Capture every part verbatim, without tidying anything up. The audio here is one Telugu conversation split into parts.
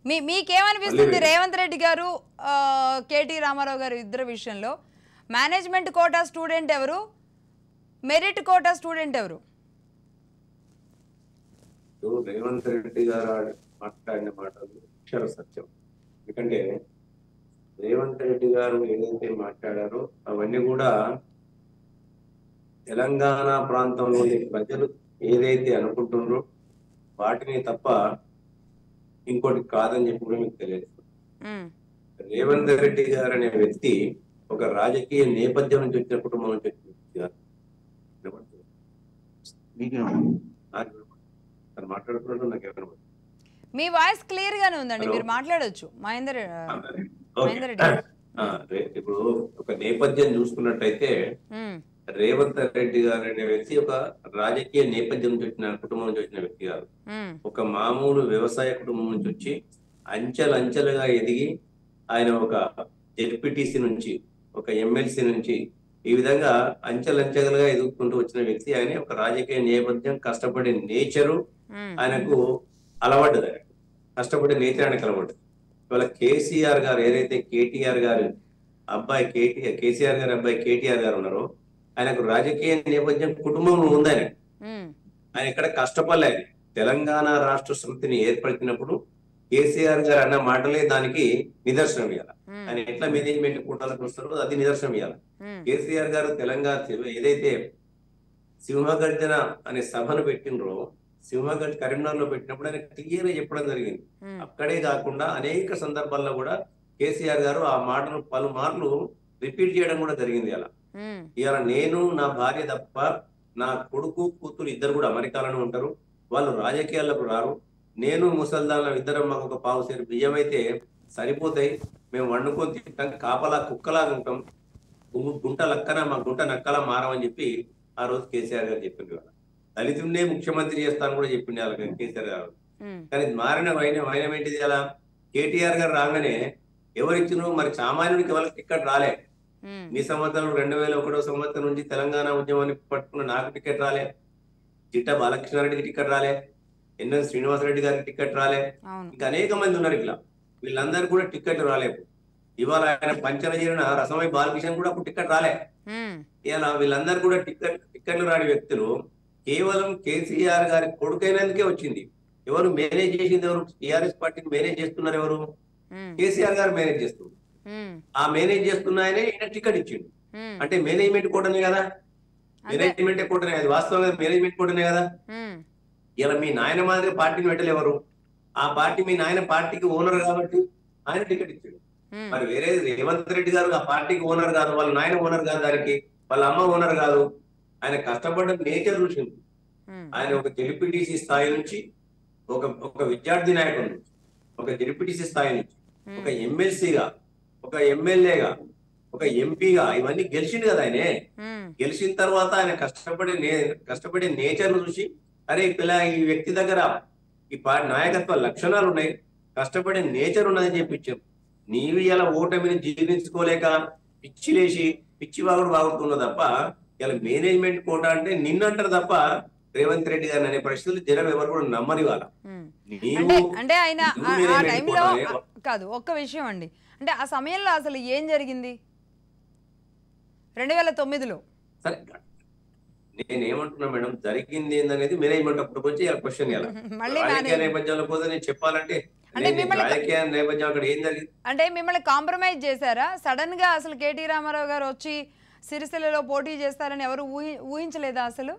మీ మీకేమనిపిస్తుంది రేవంత్ రెడ్డి గారు కేటీ రామారావు గారు ఇద్దరు విషయంలో? మేనేజ్మెంట్ కోటా స్టూడెంట్ ఎవరు, మెరిట్ కోటా స్టూడెంట్ ఎవరు? రేవంత్ రెడ్డి గారు మాట్లాడిన మాటలు అక్షర సత్యం. ఎందుకంటే రేవంత్ రెడ్డి గారు ఏదైతే మాట్లాడారో అవన్నీ కూడా తెలంగాణ ప్రాంతంలోని ప్రజలు ఏదైతే అనుకుంటున్నారో వాటిని తప్ప ఇంకోటి కాదని చెప్పి కూడా మీకు తెలియదు. రేవంత్ రెడ్డి గారు అనే వ్యక్తి ఒక రాజకీయ నేపథ్యం నుంచి వచ్చిన కుటుంబం నుంచి వచ్చిన వ్యక్తి గారు. మాట్లాడుతున్నట్టు నాకు ఎవరు మీ వాయిస్ క్లియర్ గానే ఉందండి, మీరు మాట్లాడొచ్చు. మహేందర్ మహేందర్ రెడ్డి ఇప్పుడు ఒక నేపథ్యం చూసుకున్నట్టయితే రేవంత్ రెడ్డి గారు అనే వ్యక్తి ఒక రాజకీయ నేపథ్యం నుంచి వచ్చిన కుటుంబం నుంచి వచ్చిన వ్యక్తి కాదు. ఒక మామూలు వ్యవసాయ కుటుంబం నుంచి వచ్చి అంచెలంచెలుగా ఎదిగి ఆయన ఒక జెడ్పీటీసీ నుంచి ఒక ఎమ్మెల్సీ నుంచి ఈ విధంగా అంచెలంచెలుగా ఎదుగుకుంటూ వచ్చిన వ్యక్తి. ఆయన ఒక రాజకీయ నేపథ్యం, కష్టపడే నేచరు ఆయనకు అలవాటుది. ఆయన కష్టపడే నేచర్ ఆయనకు అలవాటు. ఇవాళ కేసీఆర్ గారు ఏదైతే కేటీఆర్ గారు అబ్బాయి కేటీఆర్ కేసీఆర్ గారి అబ్బాయి కేటీఆర్ గారు ఉన్నారో ఆయనకు రాజకీయ నేపథ్యం కుటుంబంలో ఉంది. ఆయన ఆయన ఇక్కడ కష్టపడలే. తెలంగాణ రాష్ట్ర సమితిని ఏర్పరిచినప్పుడు కేసీఆర్ గారు అన్న మాటలే దానికి నిదర్శనం ఇవ్వాలి. ఆయన ఎట్లా మేనేజ్మెంట్ కూటాలకు వస్తారో అది నిదర్శనం ఇవ్వాలి. కేసీఆర్ గారు తెలంగాణ ఏదైతే సింహగర్జన అనే సభను పెట్టినరో, సింహగర్జ కరీంనగర్ లో పెట్టినప్పుడు ఆయన క్లియర్ గా చెప్పడం జరిగింది. అక్కడే కాకుండా అనేక సందర్భాల్లో కూడా కేసీఆర్ గారు ఆ మాటలు పలుమార్లు రిపీట్ చేయడం కూడా జరిగింది. అలా ఇవాళ నేను నా భార్య తప్ప నా కొడుకు కూతురు ఇద్దరు కూడా అమెరికాలోనే ఉంటారు. వాళ్ళు రాజకీయాలకు రారు. నేను ముసల్దాన్ ఇద్దరం మాకు ఒక పావు సేరు బియ్యం అయితే సరిపోతాయి, మేము వండుకొని తింటాం, కాపలా కుక్కలాగా ఉంటాం, గుంట లక్కన మా గుంట నక్కలా మారమని చెప్పి ఆ రోజు కేసీఆర్ గారు చెప్పింది. వాళ్ళ దళితున్నే ముఖ్యమంత్రి చేస్తాను కూడా చెప్పింది వాళ్ళ కేసీఆర్ గారు. కానీ మారిన వైన వైనం ఏంటిది? అలా కేటీఆర్ గారు రాగానే ఎవరిచ్చినో మరి సామాన్యుడికి ఎవరికి టికెట్ రాలే. ఈ సంవత్సరం రెండు వేల ఒకటో సంవత్సరం నుంచి తెలంగాణ ఉద్యమాన్ని పట్టుకున్న నాకు టికెట్ రాలే, చిట్టా బాలకృష్ణారెడ్డికి టికెట్ రాలే, ఎన్ఎన్ శ్రీనివాసరెడ్డి గారికి టికెట్ రాలే, ఇంకా అనేక మంది ఉన్నారు. ఇట్లా వీళ్ళందరూ కూడా టికెట్ రాలేదు. ఇవాళ ఆయన పంచన చేరిన రసమై బాలకృష్ణ కూడా అప్పుడు టికెట్ రాలే. ఇలా వీళ్ళందరూ కూడా టికెట్ టికెట్లు రాని వ్యక్తులు కేవలం కేసీఆర్ గారి కొడుకైనందుకే వచ్చింది. ఎవరు మేనేజ్ చేసింది? ఎవరు టీఆర్ఎస్ పార్టీని మేనేజ్ చేస్తున్నారు? ఎవరు? కేసీఆర్ గారు మేనేజ్ చేస్తున్నారు. ఆ మేనేజ్ చేస్తున్నాయనే ఈయన టికెట్ ఇచ్చిండు. అంటే మేనేజ్మెంట్ కూడానే కదా, మేనేజ్మెంట్ కూడానే, అది వాస్తవంగా మేనేజ్మెంట్ కూడానే కదా. ఇలా మీ నాయన మాదిరి పార్టీని పెట్టలేవరు. ఆ పార్టీ మీ నాయన పార్టీకి ఓనర్ కాబట్టి ఆయన టికెట్ ఇచ్చాడు. మరి వేరే రేవంత్ రెడ్డి గారు ఆ పార్టీకి ఓనర్ కాదు, వాళ్ళ నాయన ఓనర్ కాదు, దానికి వాళ్ళ అమ్మ ఓనర్ కాదు. ఆయన కష్టపడ్డ నేచర్ చూసింది. ఆయన ఒక జెడ్పీటీసీ స్థాయి నుంచి ఒక ఒక విద్యార్థి నాయకుడు నుంచి ఒక జెడ్పీటీసీ స్థాయి నుంచి ఒక ఎమ్మెల్సీగా, ఒక ఎమ్మెల్యేగా, ఒక ఎంపీగా ఇవన్నీ గెలిచిండు కదా. ఆయనే గెలిచిన తర్వాత ఆయన కష్టపడే నే కష్టపడే నేచర్ చూసి అరే పిల్ల ఈ వ్యక్తి దగ్గర ఈ నాయకత్వ లక్షణాలు ఉన్నాయి, కష్టపడే నేచర్ ఉన్నదని చెప్పించాం. నీవి ఇలా ఓటమిని జీర్ణించుకోలేక పిచ్చి లేచి పిచ్చి వాగుడు వాగుతున్నావు తప్ప ఇలా మేనేజ్మెంట్ కోట అంటే నిన్నంటారు తప్ప రేవంత్ రెడ్డి గారిని అనే పరిస్థితులు జనం ఎవరు కూడా నమ్మని. వాళ్ళ అంటే ఆయన ఆ టైంలో కాదు, ఒక్క విషయం అండి, అంటే ఆ సమయంలో అసలు ఏం జరిగింది రెండు వేల తొమ్మిదిలో? సరే నేనేమంటున్నా మేడం, జరిగింది ఏందనేది మేనేజ్మెంట్ అప్పుడు వచ్చి క్వశ్చన్ రాజకీయ నేపథ్యంలో పోతే నేను చెప్పాలంటే రాజకీయ నేపథ్యం అక్కడ ఏం జరిగింది అంటే మిమ్మల్ని కాంప్రమైజ్ చేశారా? సడన్ గా అసలు కేటీ రామారావు గారు వచ్చి సిరిసిల్లలో పోటీ చేస్తారని ఎవరు ఊహి ఊహించలేదా? అసలు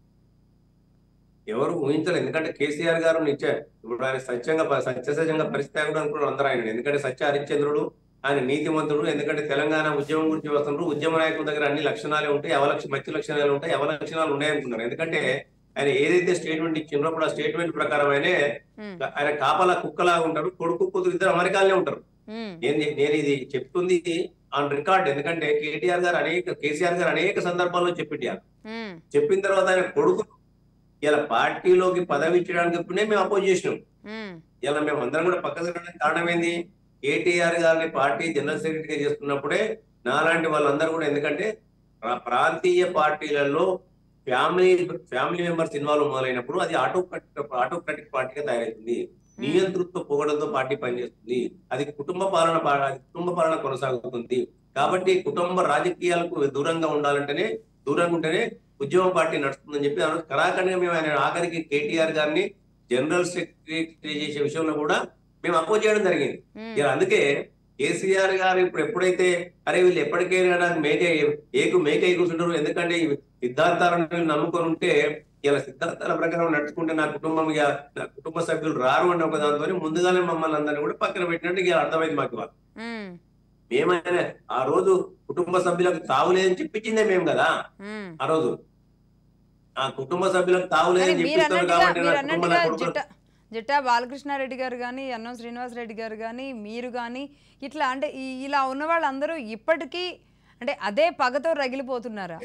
ఎవరు ఊహించలేదు. ఎందుకంటే కేసీఆర్ గారు నిచ్చే ఇప్పుడు ఆయన సత్యంగా సత్యసహజంగా పరిస్థితి కూడా అనుకున్నారు అందరూ ఆయన. ఎందుకంటే సత్య హరిశ్చంద్రుడు, ఆయన నీతిమంతుడు. ఎందుకంటే తెలంగాణ ఉద్యమం గురించి వస్తున్నారు, ఉద్యమ నాయకుల దగ్గర అన్ని లక్షణాలే ఉంటాయి, అవలక్ష మంచి లక్షణాలు ఉంటాయి, అవలక్షణాలు ఉన్నాయనుకున్నారు. ఎందుకంటే ఆయన ఏదైతే స్టేట్మెంట్ ఇచ్చిండ్రో అప్పుడు ఆ స్టేట్మెంట్ ప్రకారం ఆయనే ఆయన కాపలా కుక్కలాగా ఉంటారు, కొడుకు కూతురు ఇద్దరు అమెరికాలోనే ఉంటారు. నేను నేను ఇది చెప్తుంది ఆన్ రికార్డ్. ఎందుకంటే కేటీఆర్ గారు అనేక కేసీఆర్ గారు అనేక సందర్భాల్లో చెప్పింటారు. చెప్పిన తర్వాత ఆయన కొడుకు ఇలా పార్టీలోకి పదవి ఇచ్చడానికి ఇప్పుడే మేము అపోజ్ చేసినాం. ఇలా మేము అందరం కూడా పక్క జరగడానికి కారణం ఏంది? కేటీఆర్ గారిని పార్టీ జనరల్ సెక్రటరీగా చేస్తున్నప్పుడే నాలాంటి వాళ్ళందరూ కూడా, ఎందుకంటే ప్రాంతీయ పార్టీలలో ఫ్యామిలీ ఫ్యామిలీ మెంబర్స్ ఇన్వాల్వ్ మొదలైనప్పుడు అది ఆటోక్రాటిక్ ఆటోక్రాటిక్ పార్టీగా తయారవుతుంది. నియంతృత్వ పోగడంతో పార్టీ పనిచేస్తుంది. అది కుటుంబ పాలన పా- అది కుటుంబ పాలన కొనసాగుతుంది. కాబట్టి కుటుంబ రాజకీయాలకు దూరంగా ఉండాలంటేనే దూరంగా ఉంటేనే ఉద్యమ పార్టీ నడుస్తుందని చెప్పి ఆ రోజు కరాఖండిగా మేము ఆయన ఆఖరికి కేటీఆర్ గారిని జనరల్ సెక్రటరీ చేసే విషయంలో కూడా మేము అపోజ్ చేయడం జరిగింది. ఇక అందుకే కేసీఆర్ గారు ఇప్పుడు ఎప్పుడైతే అరే వీళ్ళు ఎప్పటికైనా మేక ఏకు మేక కూర్చుంటారు, ఎందుకంటే ఈ సిద్ధాంతాలను వీళ్ళు నమ్ముకొని ఉంటే ఇలా సిద్ధాంతాల ప్రకారం నడుచుకుంటే నా కుటుంబం ఇక నా కుటుంబ సభ్యులు రారు అన్న ఒక దాంతో ముందుగానే మమ్మల్ని అందరినీ కూడా పక్కన పెట్టినట్టు ఇక అర్థమైంది మాకు. వాళ్ళు మేమైనా ఆ రోజు కుటుంబ సభ్యులకు తావులేదని చెప్పించిందే మేము కదా. ఆ రోజు ఆ కుటుంబ సభ్యులకు తావులేదని చెప్పిస్తారు కాబట్టి నా కుటుంబ నా కొడుకు జిట్టా బాలకృష్ణారెడ్డి గారు కానీ అన్నం శ్రీనివాసరెడ్డి గారు కానీ మీరు కానీ ఇట్లా అంటే ఈ- ఇలా ఉన్న వాళ్ళందరూ ఇప్పటికీ అంటే అదే పగతో రగిలిపోతున్నారా?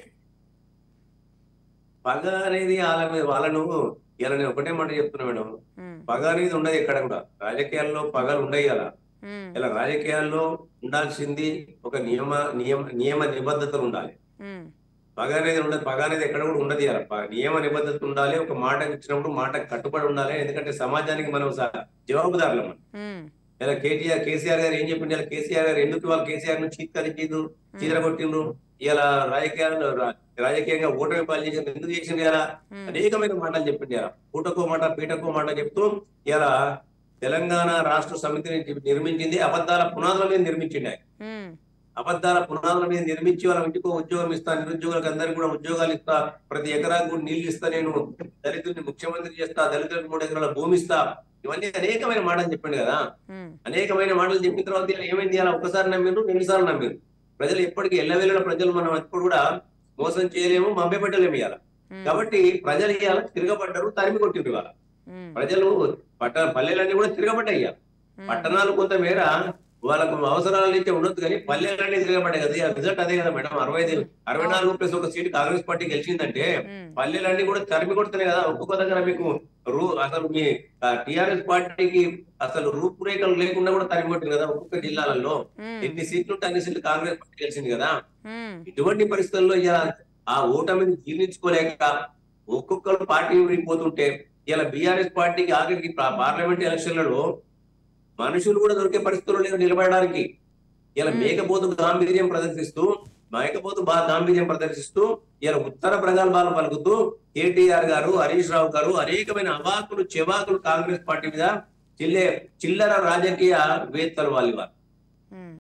పగ అనేది వాళ్ళ మీద వాళ్ళను ఇలా నేను ఒకటే మాట చెప్తున్నా మేడం, ఉమ్, పగ అనేది ఉండదు ఎక్కడ కూడా. రాజకీయాల్లో పగలు ఉండయి అలా. ఉమ్, ఇలా రాజకీయాల్లో ఉండాల్సింది ఒక నియమ నియమ నియమ నిబద్ధతలు ఉండాలి. ఉమ్, పగ అనేది ఉండదు. పగ అనేది ఎక్కడ కూడా ఉండదు. ఇలా ప- నియమ నిబద్ధత ఉండాలి. ఒక మాట ఇచ్చినప్పుడు మాట కట్టుబడి ఉండాలి. ఎందుకంటే సమాజానికి మనం స- జవాబుదారులం. ఉమ్, ఇలా కేటీఆర్ కేసీఆర్ గారు ఏం చెప్పిండు, ఇలా కేసీఆర్ గారు ఎందుకు వాళ్ళు కేసీఆర్ ను చీత్కరించిండ్రు, చీదరగొట్టిండ్రు, ఇలా రాజకీయాలు రా- రాజకీయంగా ఓటమి పాలు చేసిండ్రు, ఎందుకు చేసిండ్రు, ఇలా అనేకమైన మాటలు చెప్పిండు. ఇలా పూటకో మాట పీటకో మాట చెప్తూ ఇలా తెలంగాణ రాష్ట్ర సమితిని నిర్మించింది అబద్ధాల పునాదుల మీద నిర్మించింది ఆయన. ఉమ్, అబద్ధాల పునాదుల మీద నిర్మించి వాళ్ళ ఇంటికి ఉద్యోగం ఇస్తా, నిరుద్యోగులకు అందరికీ కూడా ఉద్యోగాలు ఇస్తా, ప్రతి ఎకరాకు కూడా నీళ్లు ఇస్తా, నేను దళితుడిని ముఖ్యమంత్రి చేస్తా, దళితులకు మూడు ఎకరాల భూమి ఇస్తా, ఇవన్నీ అనేకమైన మాటలు చెప్పిండు కదా. ఉమ్, అనేకమైన మాటలు చెప్పిన తర్వాత ఇలా ఏమైంది, అలా ఒకసారి నమ్మిండ్రు, రెండు సార్లు నమ్మిండ్రు. ప్రజలు ఎప్పటికీ ఎల్లవెళ్ళిన ప్రజలు మనం ఎప్పుడు కూడా మోసం చేయలేము, మభ్య పెట్టలేము ఇవాళ. కాబట్టి ప్రజలు ఇవాళ తిరగబడ్డారు, తరిమి కొట్టిండ్రు ఇవాళ. ఉమ్, ప్రజలు పట్ట పల్లెలన్నీ కూడా తిరగబడ్డాయి ఇవాళ. పట్టణాలు కొంతమేర వాళ్ళకు అవసరాలు ఇచ్చే ఉండొచ్చు కానీ పల్లెలన్నీ తిరగబడ్డాయి కదా. రిజల్ట్ అదే కదా మేడం. అరవై ఐదు అరవై నాలుగు ప్లస్ ఒక సీట్ కాంగ్రెస్ పార్టీ గెలిచిందంటే పల్లెలన్నీ కూడా తరిమి కొడుతున్నాయి కదా. ఒక్కొక్క దగ్గర మీకు రూ అసలు మీ టిఆర్ఎస్ పార్టీకి అసలు రూపురేఖలు లేకుండా కూడా తరిమి కొట్టింది కదా. ఒక్కొక్క జిల్లాలలో ఎన్ని సీట్లు ఉంటే అన్ని సీట్లు కాంగ్రెస్ పార్టీ గెలిచింది కదా. ఉమ్, ఇటువంటి పరిస్థితుల్లో ఇలా ఆ ఓటమిని జీర్ణించుకోలేక ఒక్కొక్కరు పార్టీ విడిపోతుంటే ఇలా బీఆర్ఎస్ పార్టీకి ఆఖరికి పా- పార్లమెంట్ ఎలక్షన్లలో మనుషులు కూడా దొరికే పరిస్థితుల్లో లేవు నిలబడడానికి. ఇలా మేకపోతు గాంభీర్యం ప్రదర్శిస్తూ మేకపోతు బా గాంభీర్యం ప్రదర్శిస్తూ ఇలా ఉత్తర ప్రగల్భాలు పలుకుతూ కేటీఆర్ గారు, హరీష్ రావు గారు అనేకమైన అవాకులు చెవాకులు కాంగ్రెస్ పార్టీ మీద చిల్లే చిల్లర రాజకీయ వేత్తలు వాళ్ళు. ఉమ్.